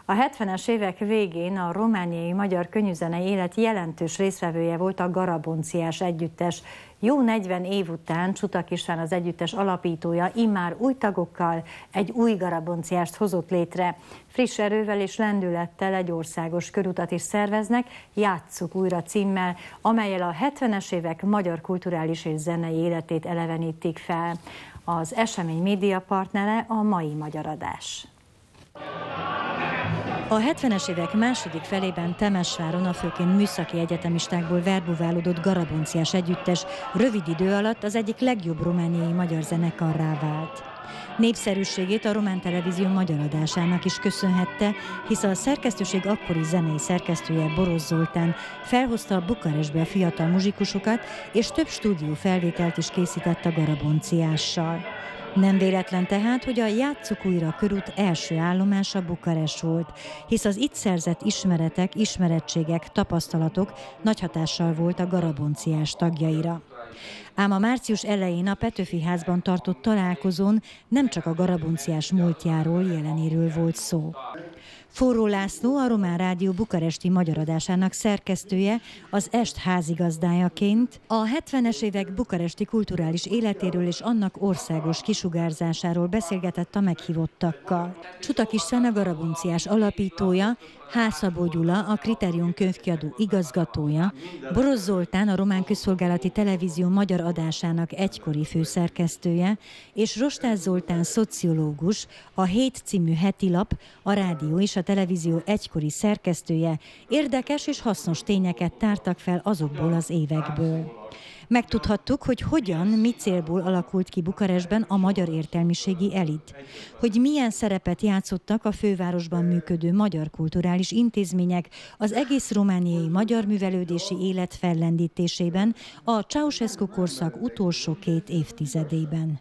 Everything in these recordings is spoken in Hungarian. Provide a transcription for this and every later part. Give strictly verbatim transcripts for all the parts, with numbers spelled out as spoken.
A hetvenes évek végén a romániai magyar könnyűzenei élet jelentős résztvevője volt a Garabonciás együttes. Jó negyven év után Csutak István, az együttes alapítója, immár új tagokkal egy új Garabonciást hozott létre. Friss erővel és lendülettel egy országos körutat is szerveznek, Játsszuk újra címmel, amellyel a hetvenes évek magyar kulturális és zenei életét elevenítik fel. Az esemény médiapartnere a mai Magyar Adás. A hetvenes évek második felében Temesváron a főként műszaki egyetemistákból verbuválódott Garabonciás együttes rövid idő alatt az egyik legjobb romániai magyar zenekarrá vált. Népszerűségét a Román Televízió magyar adásának is köszönhette, hisz a szerkesztőség akkori zenei szerkesztője, Borosz Zoltán felhozta a Bukarestbe a fiatal muzsikusokat, és több stúdió felvételt is készített a Garabonciással. Nem véletlen tehát, hogy a Játsszuk újra körút első állomása Bukarest volt, hisz az itt szerzett ismeretek, ismerettségek, tapasztalatok nagy hatással volt a Garabonciás tagjaira. Ám a március elején a Petőfi házban tartott találkozón nem csak a Garabonciás múltjáról, jelenéről volt szó. Forró László, a Román Rádió bukaresti magyar adásának szerkesztője, az est házigazdájaként a hetvenes évek bukaresti kulturális életéről és annak országos kisugárzásáról beszélgetett a meghívottakkal. Csutak István, a Garabonciás alapítója, Hászabó Gyula, a Kriterion könyvkiadó igazgatója, Borosz Zoltán, a Román Közszolgálati Televízió magyar adásának egykori főszerkesztője, és Rostás Zoltán szociológus, a Hét című hetilap, a rádió és a televízió egykori szerkesztője érdekes és hasznos tényeket tártak fel azokból az évekből. Megtudhattuk, hogy hogyan, mi célból alakult ki Bukarestben a magyar értelmiségi elit, hogy milyen szerepet játszottak a fővárosban működő magyar kulturális intézmények az egész romániai magyar művelődési élet fellendítésében a Ceausescu korszak utolsó két évtizedében.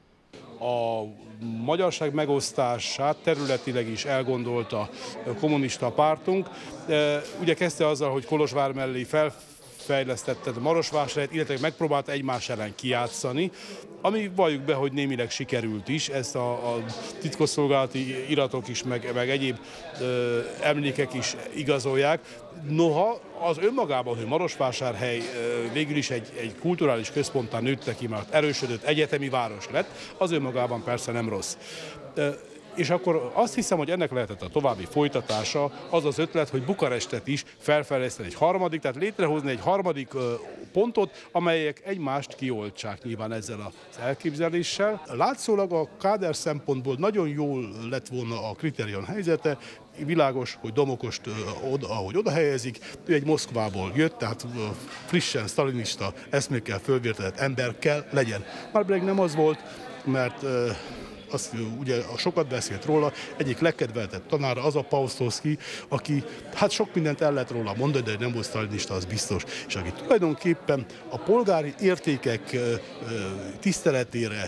A magyarság megosztását területileg is elgondolta a kommunista pártunk. Ugye kezdte azzal, hogy Kolozsvár mellé fel fejlesztette Marosvásárhelyet, illetve megpróbálta egymás ellen kijátszani, ami valljuk be, hogy némileg sikerült is, ezt a, a titkosszolgálati iratok is, meg, meg egyéb ö, emlékek is igazolják. Noha az önmagában, hogy Marosvásárhely ö, végül is egy, egy kulturális központtá nőtte ki, mert erősödött, egyetemi város lett, az önmagában persze nem rossz. Ö, És akkor azt hiszem, hogy ennek lehetett a további folytatása, az az ötlet, hogy Bukarestet is felfejleszteni egy harmadik, tehát létrehozni egy harmadik pontot, amelyek egymást kioltsák nyilván ezzel az elképzeléssel. Látszólag a káder szempontból nagyon jól lett volna a Kriterion helyzete, világos, hogy Domokost, oda, ahogy oda helyezik, ő egy Moszkvából jött, tehát frissen sztalinista eszmékkel fölvértett ember kell legyen. Már pedig nem az volt, mert azt ugye sokat beszélt róla, egyik legkedveltebb tanára az a Pausztowski, aki hát sok mindent el lehet róla mondani, de nem volt sztalinista, az biztos, és aki tulajdonképpen a polgári értékek tiszteletére,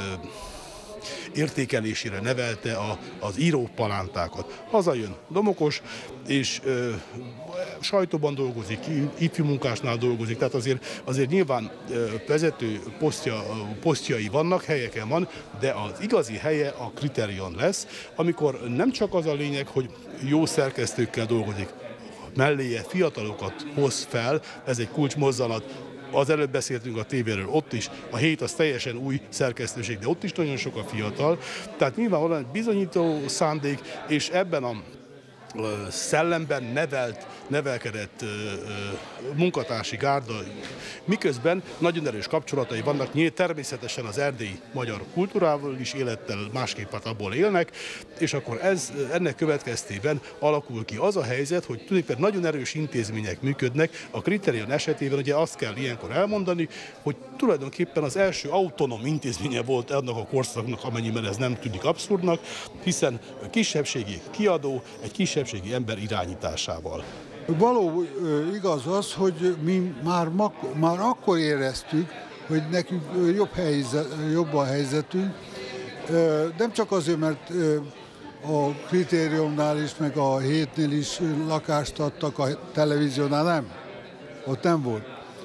értékelésére nevelte a, az írópalántákat. Hazajön Domokos, és ö, sajtóban dolgozik, ifjú munkásnál dolgozik, tehát azért, azért nyilván ö, vezető posztja, posztjai vannak, helyeken van, de az igazi helye a Kriterion lesz, amikor nem csak az a lényeg, hogy jó szerkesztőkkel dolgozik, melléje fiatalokat hoz fel, ez egy kulcsmozzanat. Az előbb beszéltünk a tévéről, ott is, a Hét az teljesen új szerkesztőség, de ott is nagyon sok a fiatal. Tehát nyilvánvalóan egy bizonyító szándék, és ebben a szellemben nevelt, nevelkedett munkatársi gárda, miközben nagyon erős kapcsolatai vannak, nyílt természetesen az erdélyi magyar kultúrával is, élettel másképp hát abból élnek, és akkor ez, ennek következtében alakul ki az a helyzet, hogy tulajdonképpen nagyon erős intézmények működnek. A Kriterion esetében ugye azt kell ilyenkor elmondani, hogy tulajdonképpen az első autonóm intézménye volt annak a korszaknak, amennyiben ez nem tűnik abszurdnak, hiszen kisebbségi kiadó, egy kisebbségi ember irányításával. Való igaz az, hogy mi már, már akkor éreztük, hogy nekünk jobb, helyzet, jobb a helyzetünk, nem csak azért, mert a Kriterionnál is, meg a Hétnél is lakást adtak, a televíziónál nem, ott nem volt.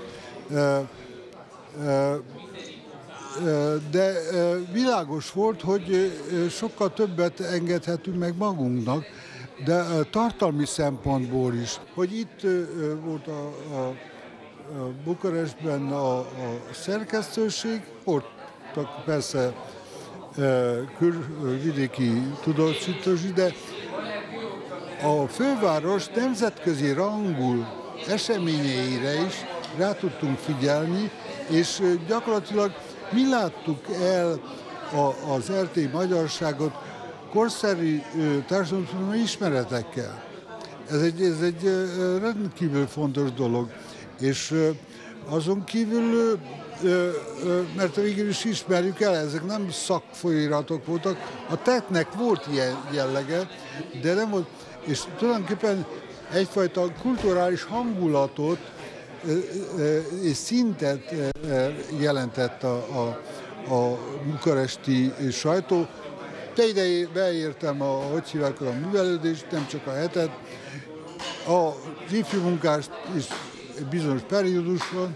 De világos volt, hogy sokkal többet engedhetünk meg magunknak, de tartalmi szempontból is, hogy itt volt a, a Bukarestben a, a szerkesztőség, voltak persze külvidéki tudósítósi, de a főváros nemzetközi rangú eseményeire is rá tudtunk figyelni, és gyakorlatilag mi láttuk el a, az er té magyarságot korszerű társadalmi ismeretekkel. Ez egy, ez egy rendkívül fontos dolog. És azon kívül, mert végül is ismerjük el, ezek nem szakfolyóiratok voltak, a tettnek volt ilyen jellege, de nem volt, és tulajdonképpen egyfajta kulturális hangulatot és szintet jelentett a, a, a bukaresti sajtó. De ide beértem a, hogy hívják, a művelődést, nem csak a hetet, az ifjú munkást is bizonyos periódusban,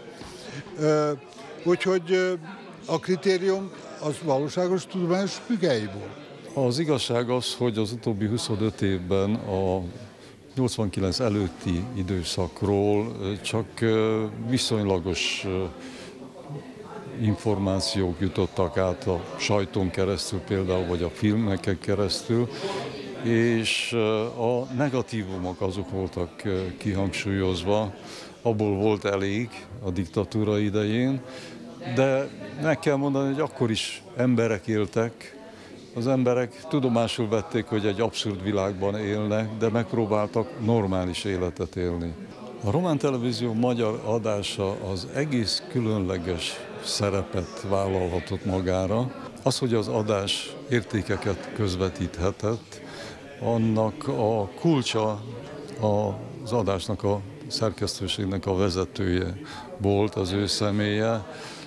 úgyhogy a kritérium az valóságos tudományos függelyból. Az igazság az, hogy az utóbbi huszonöt évben a nyolcvankilenc előtti időszakról csak viszonylagos információk jutottak át a sajtón keresztül például, vagy a filmeken keresztül, és a negatívumok azok voltak kihangsúlyozva, abból volt elég a diktatúra idején, de meg kell mondani, hogy akkor is emberek éltek, az emberek tudomásul vették, hogy egy abszurd világban élnek, de megpróbáltak normális életet élni. A Román Televízió magyar adása az egész különleges szerepet vállalhatott magára. Az, hogy az adás értékeket közvetíthetett, annak a kulcsa az adásnak, a szerkesztőségnek a vezetője volt, az ő személye.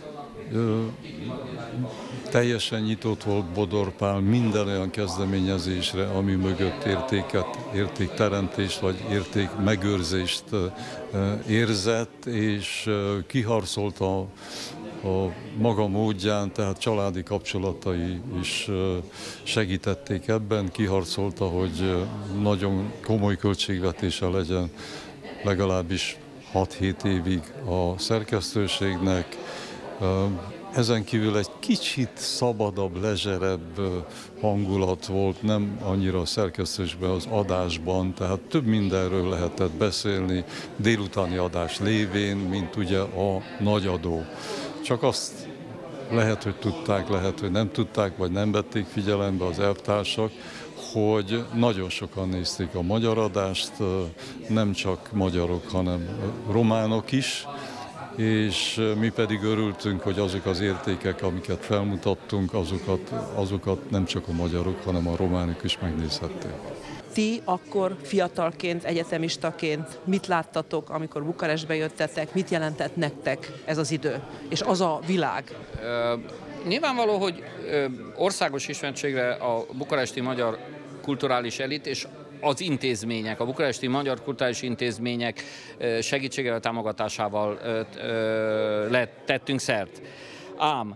Teljesen nyitott volt Bodor Pál minden olyan kezdeményezésre, ami mögött értéket, értékteremtést vagy értékmegőrzést érzett, és kiharcolta a maga módján, tehát családi kapcsolatai is segítették ebben, kiharcolta, hogy nagyon komoly költségvetése legyen legalábbis hat-hét évig a szerkesztőségnek. Ezen kívül egy kicsit szabadabb, lezserebb hangulat volt, nem annyira a szerkesztésben, az adásban, tehát több mindenről lehetett beszélni délutáni adás lévén, mint ugye a nagyadó. Csak azt lehet, hogy tudták, lehet, hogy nem tudták, vagy nem vették figyelembe az elvtársak, hogy nagyon sokan nézték a magyar adást, nem csak magyarok, hanem románok is, és mi pedig örültünk, hogy azok az értékek, amiket felmutattunk, azokat, azokat nem csak a magyarok, hanem a románok is megnézhették. Ti akkor fiatalként, egyetemistaként mit láttatok, amikor Bukarestbe jöttetek, mit jelentett nektek ez az idő, és az a világ? Ö, nyilvánvaló, hogy ö, országos ismertségre a bukaresti magyar kulturális elit és az intézmények, a bukaresti magyar kulturális intézmények segítségével, támogatásával tettünk szert. Ám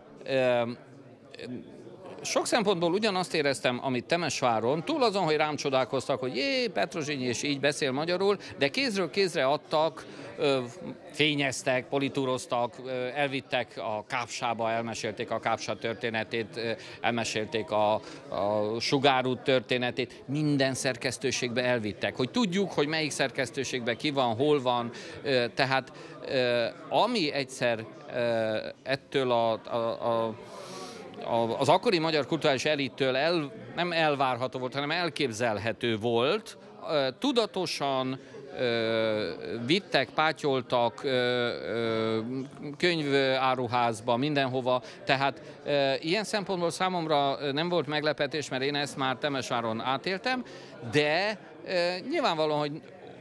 sok szempontból ugyanazt éreztem, amit Temesváron, túl azon, hogy rám csodálkoztak, hogy jé, Petrozsinyi és így beszél magyarul, de kézről kézre adtak, fényeztek, politúroztak, elvittek a Kápsába, elmesélték a Kápsa történetét, elmesélték a, a Sugárút történetét, minden szerkesztőségbe elvittek, hogy tudjuk, hogy melyik szerkesztőségben ki van, hol van, tehát ami egyszer ettől a, a, a az akkori magyar kulturális elittől el, nem elvárható volt, hanem elképzelhető volt, tudatosan vittek, pátyoltak könyváruházba, mindenhova, tehát ilyen szempontból számomra nem volt meglepetés, mert én ezt már Temesváron átéltem, de nyilvánvalóan, hogy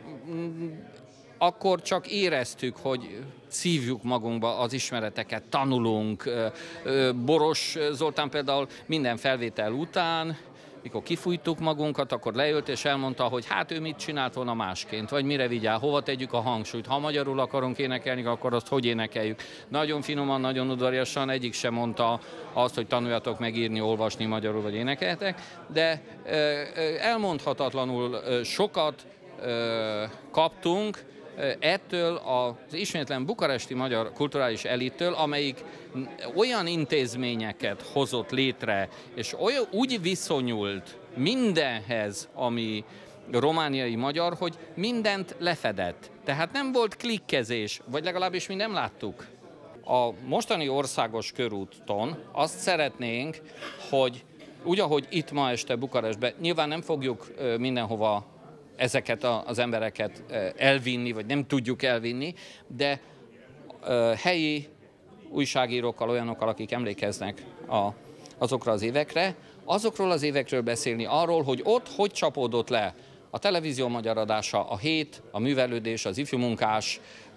akkor csak éreztük, hogy szívjuk magunkba az ismereteket, tanulunk. Boros Zoltán például minden felvétel után mikor kifújtuk magunkat, akkor leült és elmondta, hogy hát ő mit csinált volna másként, vagy mire vigyál, hova tegyük a hangsúlyt. Ha magyarul akarunk énekelni, akkor azt hogy énekeljük. Nagyon finoman, nagyon udvariasan, egyik sem mondta azt, hogy tanuljatok meg írni, olvasni magyarul, vagy énekeltek, de elmondhatatlanul sokat kaptunk ettől az ismétlen bukaresti magyar kulturális elittől, amelyik olyan intézményeket hozott létre, és olyan, úgy viszonyult mindenhez, ami romániai magyar, hogy mindent lefedett. Tehát nem volt klikkezés, vagy legalábbis mi nem láttuk. A mostani országos körúton azt szeretnénk, hogy úgy, ahogy itt ma este Bukarestben, nyilván nem fogjuk mindenhova ezeket az embereket elvinni, vagy nem tudjuk elvinni, de helyi újságírókkal, olyanokkal, akik emlékeznek a, azokra az évekre, azokról az évekről beszélni, arról, hogy ott hogy csapódott le a televízió magyar adása, a hét, a művelődés, az ifjú munkás,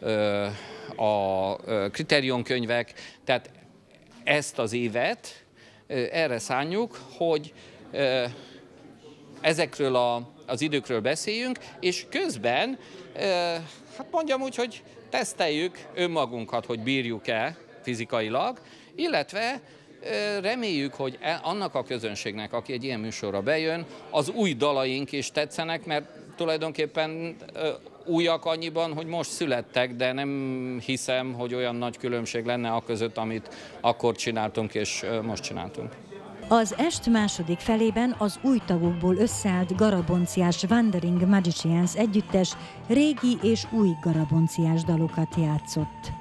a kritériumkönyvek, tehát ezt az évet erre szánjuk, hogy ezekről a, az időkről beszéljünk, és közben, hát mondjam úgy, hogy teszteljük önmagunkat, hogy bírjuk-e fizikailag, illetve reméljük, hogy annak a közönségnek, aki egy ilyen műsorra bejön, az új dalaink is tetszenek, mert tulajdonképpen újak annyiban, hogy most születtek, de nem hiszem, hogy olyan nagy különbség lenne a között, amit akkor csináltunk és most csináltunk. Az est második felében az új tagokból összeállt garabonciás Wandering Magicians együttes régi és új garabonciás dalokat játszott.